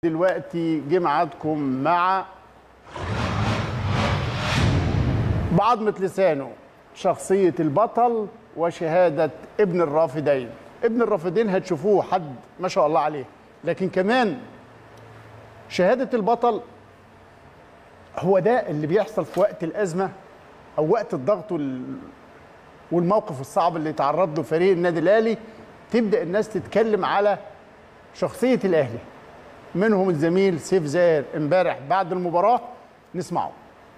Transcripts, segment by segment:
دلوقتي جه ميعادكم مع بعضمة لسانه، شخصية البطل وشهادة ابن الرافدين. ابن الرافدين هتشوفوه حد ما شاء الله عليه، لكن كمان شهادة البطل هو ده اللي بيحصل في وقت الأزمة أو وقت الضغط والموقف الصعب اللي يتعرض له فريق النادي الأهلي. تبدأ الناس تتكلم على شخصية الأهلي، منهم الزميل سيف زاهر امبارح بعد المباراة. نسمعه.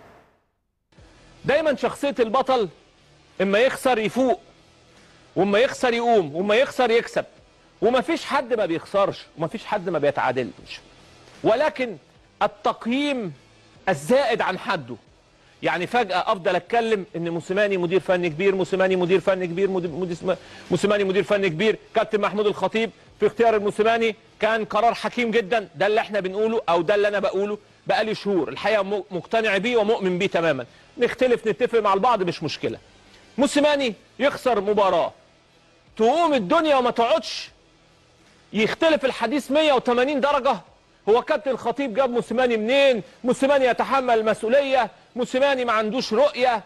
دايما شخصية البطل اما يخسر يفوق، واما يخسر يقوم، واما يخسر يكسب، ومفيش حد ما بيخسرش ومفيش حد ما بيتعادلش، ولكن التقييم الزائد عن حده. يعني فجأة افضل اتكلم ان موسيماني مدير فني كبير، موسيماني مدير فني كبير، موسيماني مدير فني كبير. كابتن محمود الخطيب في اختيار الموسيماني كان قرار حكيم جدا. ده اللي احنا بنقوله او ده اللي انا بقوله بقالي شهور، الحقيقه مقتنع بيه ومؤمن بيه تماما. نختلف نتفق مع البعض مش مشكله. موسيماني يخسر مباراه تقوم الدنيا وما تقعدش، يختلف الحديث 180 درجه. هو كابتن الخطيب جاب موسيماني منين؟ موسيماني يتحمل المسؤوليه، موسيماني ما عندوش رؤيه،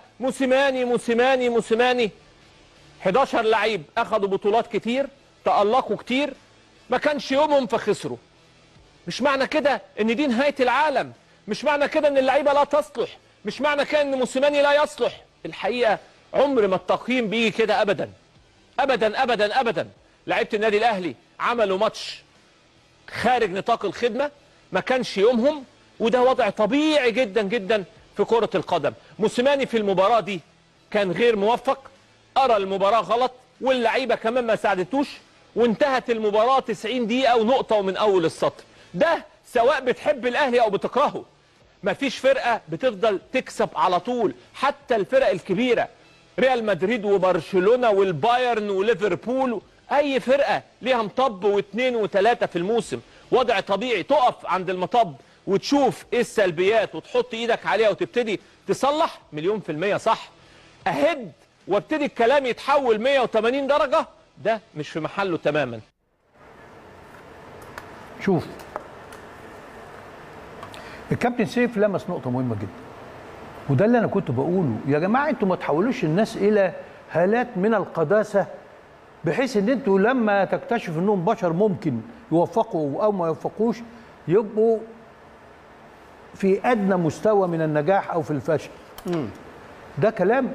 موسيماني 11 لعيب اخذوا بطولات كتير، تألقوا كتير، ما كانش يومهم فخسروا. مش معنى كده ان دي نهايه العالم، مش معنى كده ان اللعيبه لا تصلح، مش معنى كده ان موسيماني لا يصلح. الحقيقه عمر ما التقييم بيجي كده ابدا ابدا ابدا ابدا. لعيبه النادي الاهلي عملوا ماتش خارج نطاق الخدمه، ما كانش يومهم، وده وضع طبيعي جدا جدا في كره القدم. موسيماني في المباراه دي كان غير موفق، ارى المباراه غلط، واللعيبه كمان ما ساعدتوش، وانتهت المباراه 90 دقيقه ونقطه ومن اول السطر. ده سواء بتحب الاهلي او بتكرهه. مفيش فرقه بتفضل تكسب على طول، حتى الفرق الكبيره ريال مدريد وبرشلونه والبايرن وليفربول، اي فرقه ليها مطب واثنين وثلاثه في الموسم. وضع طبيعي تقف عند المطب وتشوف ايه السلبيات وتحط ايدك عليها وتبتدي تصلح. مليون في المية صح. اهد وابتدي الكلام يتحول 180 درجه، ده مش في محله تماما. شوف، الكابتن سيف لمس نقطة مهمة جدا، وده اللي أنا كنت بقوله. يا جماعة أنتوا ما تحولوش الناس إلى هالات من القداسة، بحيث أن أنتوا لما تكتشف أنهم بشر ممكن يوفقوا أو ما يوفقوش يبقوا في أدنى مستوى من النجاح أو في الفشل. ده كلام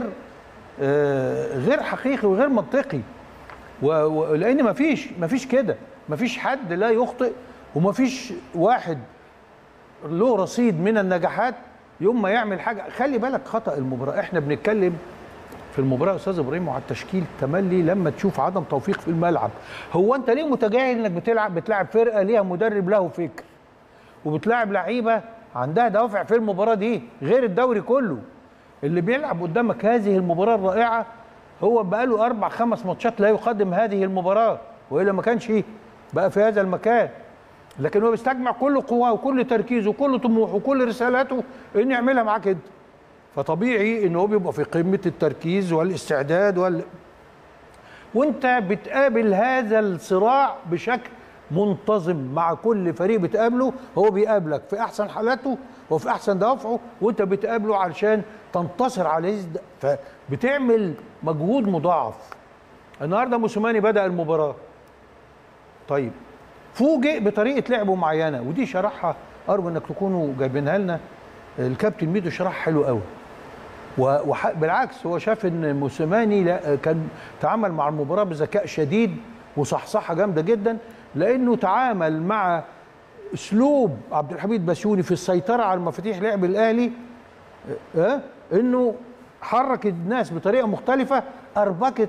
غير حقيقي وغير منطقي، لأن مفيش كده، مفيش حد لا يخطئ، ومفيش واحد له رصيد من النجاحات يوم ما يعمل حاجه. خلي بالك خطأ المباراه، احنا بنتكلم في المباراه يا استاذ ابراهيم وعلى التشكيل تملي لما تشوف عدم توفيق في الملعب. هو انت ليه متجاهل انك بتلعب فرقه ليها مدرب له فكر، وبتلاعب لعيبه عندها دوافع في المباراه دي غير الدوري كله؟ اللي بيلعب قدامك هذه المباراه الرائعه هو بقاله 4-5 ماتشات لا يقدم هذه المباراه، والا ما كانش بقى في هذا المكان. لكن هو بيستجمع كل قواه وكل تركيزه وكل طموحه وكل رسالاته انه يعملها معاك انت. فطبيعي ان هو بيبقى في قمه التركيز والاستعداد وانت بتقابل هذا الصراع بشكل منتظم مع كل فريق بتقابله. هو بيقابلك في احسن حالاته وفي احسن دوافعه، وانت بتقابله علشان تنتصر عليه، فبتعمل مجهود مضاعف. النهارده موسيماني بدأ المباراه، طيب فوجئ بطريقه لعبه معينه، ودي شرحها ارجو انك تكونوا جايبينها لنا. الكابتن ميدو شرح حلو قوي، وبالعكس هو شاف ان موسيماني كان تعامل مع المباراه بذكاء شديد وصحصحه جامده جدا، لانه تعامل مع اسلوب عبد الحميد بسيوني في السيطره على مفاتيح لعب الاهلي، انه حرك الناس بطريقه مختلفه، اربكت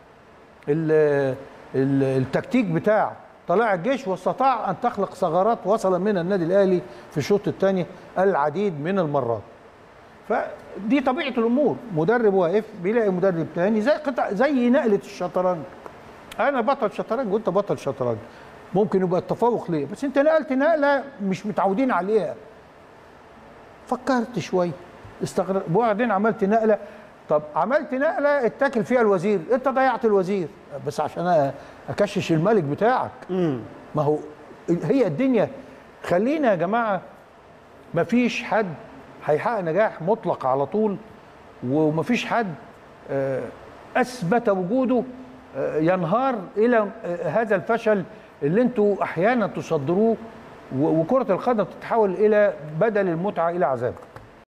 التكتيك بتاع طلائع الجيش، واستطاع ان تخلق ثغرات وصل من النادي الاهلي في الشوط الثاني العديد من المرات. فدي طبيعه الامور، مدرب واقف بيلاقي مدرب ثاني زي نقله الشطرنج. انا بطل شطرنج وانت بطل شطرنج، ممكن يبقى التفوق ليه، بس انت نقلت نقله مش متعودين عليها. فكرت شويه، استغربت، وبعدين عملت نقله. طب عملت نقله اتاكل فيها الوزير، انت ضيعت الوزير بس عشان اكشش الملك بتاعك. ما هو هي الدنيا خلينا يا جماعه، مفيش حد هيحقق نجاح مطلق على طول، ومفيش حد اثبت وجوده ينهار الى هذا الفشل اللي انتوا احيانا تصدروه، وكره القدم تتحول الى بدل المتعه الى عذاب.